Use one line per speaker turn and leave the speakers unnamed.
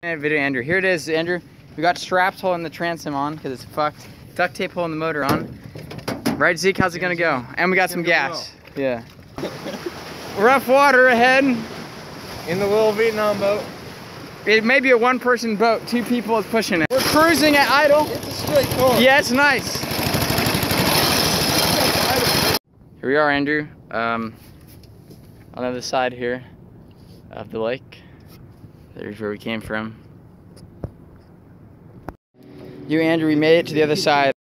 Video, Andrew. Here it is, Andrew. We got straps holding the transom on because it's fucked. Duct tape holding the motor on. Right, Zeke? How's it gonna go? And we got some gas. Yeah. Rough water ahead.
In the little Vietnam boat.
It may be a one-person boat. 2 people is pushing it. We're cruising at idle.
It's a straight course.
Yeah, it's nice. Here we are, Andrew. On the other side here of the lake. There's where we came from. You, Andrew, we made it to the other side.